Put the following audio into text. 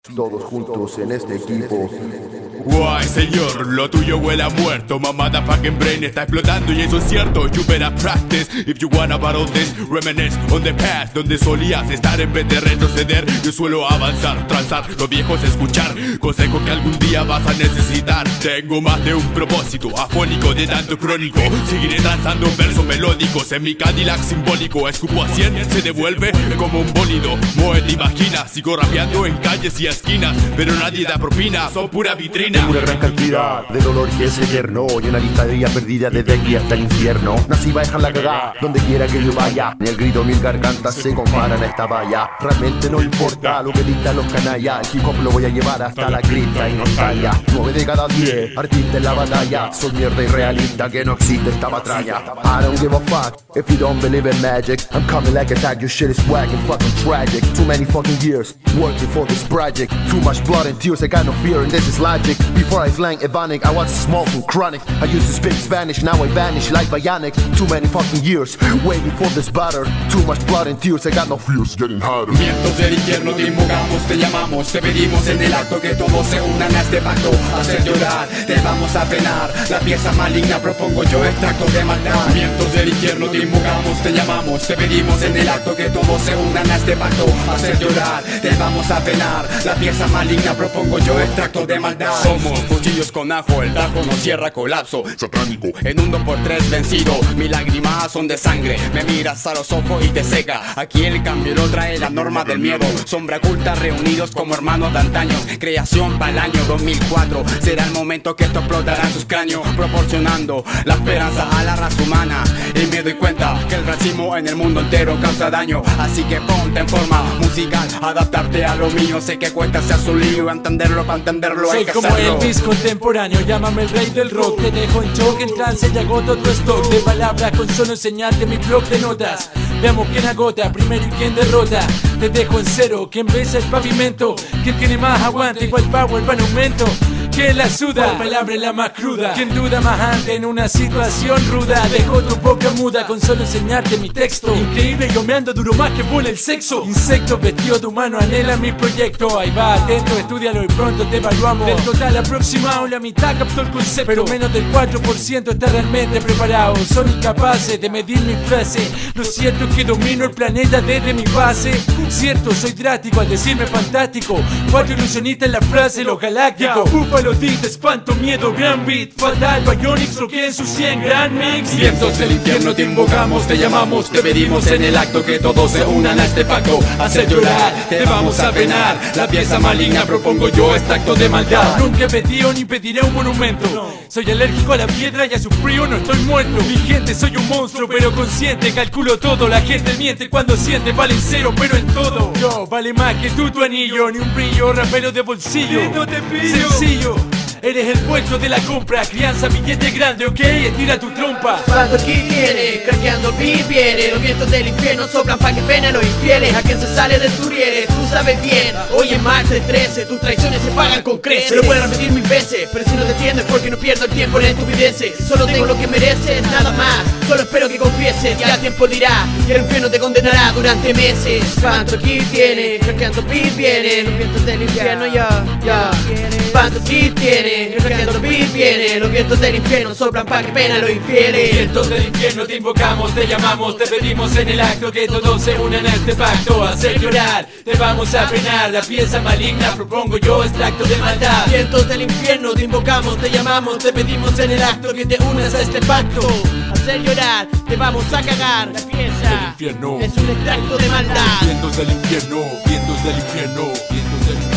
Todos juntos en este equipo. Guay, señor, lo tuyo huele a muerto. Mamada fucking brain está explotando y eso es cierto. You better practice if you wanna battle this. Reminisce on the past, donde solías estar en vez de retroceder. Yo suelo avanzar, transar, los viejos escuchar. Consejo que algún día vas a necesitar. Tengo más de un propósito, afónico de tanto crónico. Seguiré lanzando versos melódicos en mi Cadillac simbólico. Escupo a 100, se devuelve como un bólido. Moe te imagina, sigo rapeando en calles y esquinas, pero nadie da propina, son pura vitrina. Tengo una gran cantidad de dolor que es eterno y una lista de días perdida desde aquí hasta el infierno. Nací va a dejar la cagada donde quiera que yo vaya. Ni el grito, mil gargantas se comparan a esta valla. Realmente no importa lo que dictan los canallas. El hip hop lo voy a llevar hasta la cripta y nostalgia. 9 de cada 10 artistas en la batalla. Soy mierda irrealista que no existe esta batalla. I don't give a fuck if you don't believe in magic. I'm coming like a tag, your shit is whack and fucking tragic. Too many fucking years working for this project. Too much blood and tears, I got no fear and this is logic. Before I slang Ebonic, I was small from chronic. I used to speak Spanish, now I vanish like Bionic. Too many fucking years waiting for this batter. Too much blood and tears, I got no fears getting harder. Vientos del infierno te invocamos, te llamamos, te pedimos en el acto que todos se unan a este pacto. Hacer llorar, te vamos a penar. La pieza maligna propongo yo, extracto de maldad. Vientos del infierno te invocamos, te llamamos, te pedimos en el acto que todos se unan a este pacto. Hacer llorar, te vamos a penar. La pieza maligna propongo yo, extracto de maldad. Somos cuchillos con ajo, el tajo nos cierra, colapso satánico. En un 2x3 vencido, mis lágrimas son de sangre. Me miras a los ojos y te seca. Aquí el cambio lo trae la norma del miedo. Sombra oculta reunidos como hermanos de antaño. Creación para el año 2004. Será el momento que esto explotará en sus cráneos, proporcionando la esperanza a la raza humana. Y me doy cuenta que el racismo en el mundo entero causa daño. Así que ponte en forma musical, adaptarte a lo mío. Sé que cuesta sea su lío, entenderlo para entenderlo hay que hacerlo. Soy como Elvis contemporáneo, llámame el rey del rock. Te dejo en shock, en trance y agoto tu stock de palabras con solo enseñarte mi blog de notas. Veamos quién agota primero y quién derrota. Te dejo en cero, quien besa el pavimento. Quien tiene más aguante, cual power va en aumento. Que la suda, la palabra es la más cruda. Quien duda más antes en una situación ruda. Dejo tu boca muda con solo enseñarte mi texto. Increíble, yo me ando duro más que bola el sexo. Insecto vestido de humano anhela mi proyecto. Ahí va, atento, estudialo y pronto te evaluamos. Del total aproximado, la mitad captó el concepto, pero menos del 4% está realmente preparado. Son incapaces de medir mi frase. Lo cierto es que domino el planeta desde mi base. Cierto, soy drástico al decirme fantástico. 4 ilusionistas en la frase, los galácticos. Espanto, miedo, gran beat, fatal, Bionics, lo que en su 100 gran mix. Vientos del infierno te invocamos, te llamamos, te pedimos en el acto que todos se unan a este pacto. Hacer llorar, te vamos a penar. La pieza maligna propongo yo, extracto de maldad. Nunca he pedido ni pediré un monumento. Soy alérgico a la piedra y a su frío no estoy muerto. Mi gente, soy un monstruo pero consciente, calculo todo. La gente miente cuando siente, valen cero pero en todo. Yo vale más que tú tu anillo, ni un brillo, rapero de bolsillo. No te pido. Sencillo. Eres el puesto de la compra, crianza, billete grande, ok, estira tu trompa. Cuando aquí viene, craqueando beat viene. Los vientos del infierno soplan pa' que pena los infieles. A quien se sale del turieres, tú sabes bien. Hoy es martes 13, tus traiciones se pagan con creces. Lo puedo repetir 1000 veces, pero si no te entiendes porque no pierdo el tiempo en estupideces. Solo tengo lo que mereces, nada más. Solo espero que confieses, ya el tiempo dirá. Y el infierno te condenará durante meses. Cuando aquí viene, craqueando beat viene. Los vientos del infierno ya. Cuando aquí viene, craqueando beat viene. Los vientos del infierno soplan pa' que pena los infieles. Vientos del infierno te invocamos, te llamamos, te pedimos en el acto que todos se unan a este pacto. Hacer llorar, te vamos a penar. La pieza maligna propongo yo, extracto de maldad. Vientos del infierno te invocamos, te llamamos, te pedimos en el acto que te unas a este pacto. Hacer llorar, te vamos a cagar. La pieza infierno es un extracto de maldad. Vientos del infierno, vientos del infierno, vientos del infierno.